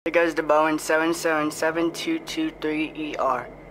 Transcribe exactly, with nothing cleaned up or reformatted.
Here goes the Boeing seven seven seven two two three E R.